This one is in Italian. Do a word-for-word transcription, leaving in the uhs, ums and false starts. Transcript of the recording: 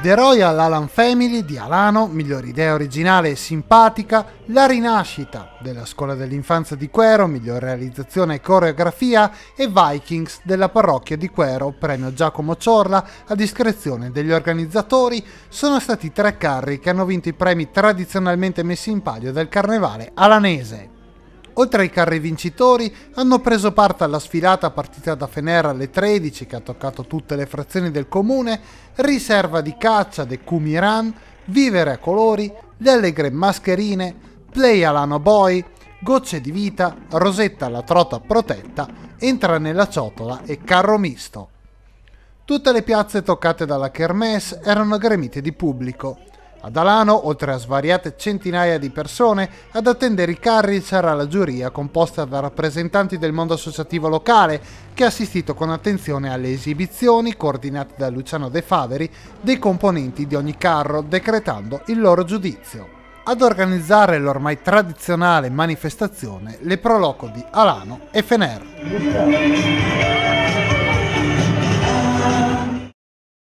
The Royal Alan Family di Alano, miglior idea originale e simpatica, La rinascita della scuola dell'infanzia di Quero, miglior realizzazione e coreografia, e Vikings della parrocchia di Quero, premio Giacomo Ciorla, a discrezione degli organizzatori, sono stati i tre carri che hanno vinto i premi tradizionalmente messi in palio del carnevale alanese. Oltre ai carri vincitori, hanno preso parte alla sfilata partita da Fenera alle tredici, che ha toccato tutte le frazioni del comune, Riserva di caccia de Cumiran, Vivere a colori, Le allegre mascherine, Play Alano Boy, Gocce di vita, Rosetta la trota protetta, Entra nella ciotola e Carro misto. Tutte le piazze toccate dalla kermesse erano gremite di pubblico. Ad Alano, oltre a svariate centinaia di persone, ad attendere i carri c'era la giuria composta da rappresentanti del mondo associativo locale, che ha assistito con attenzione alle esibizioni, coordinate da Luciano De Faveri, dei componenti di ogni carro, decretando il loro giudizio. Ad organizzare l'ormai tradizionale manifestazione le Pro Loco di Alano e Fener.